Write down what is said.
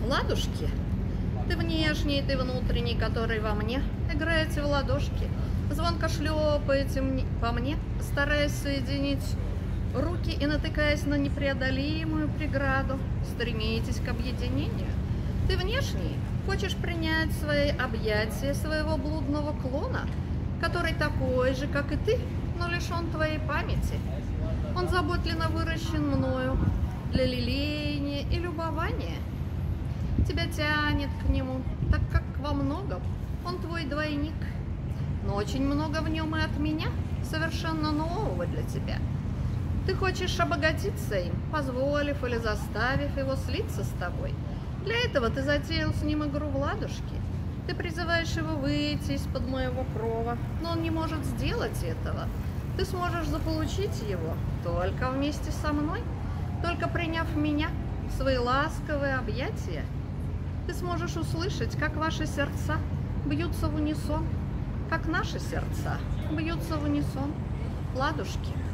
Ладушки, ты внешний, ты внутренний, который во мне. Играете в ладошки, звонко шлепаете по мне, стараясь соединить руки и натыкаясь на непреодолимую преграду. Стремитесь к объединению. Ты внешний, хочешь принять в свои объятия своего блудного клона, который такой же, как и ты, но лишен твоей памяти. Он заботливо выращен мною для лелеяния и любования. Тебя тянет к нему, так как во многом он твой двойник, но очень много в нем и от меня, совершенно нового для тебя. Ты хочешь обогатиться им, позволив или заставив его слиться с тобой. Для этого ты затеял с ним игру в ладушки. Ты призываешь его выйти из-под моего крова, но он не может сделать этого. Ты сможешь заполучить его только вместе со мной, только приняв меня в свои ласковые объятия. Ты сможешь услышать, как ваши сердца бьются в унисон, как наши сердца бьются в унисон. Ладушки.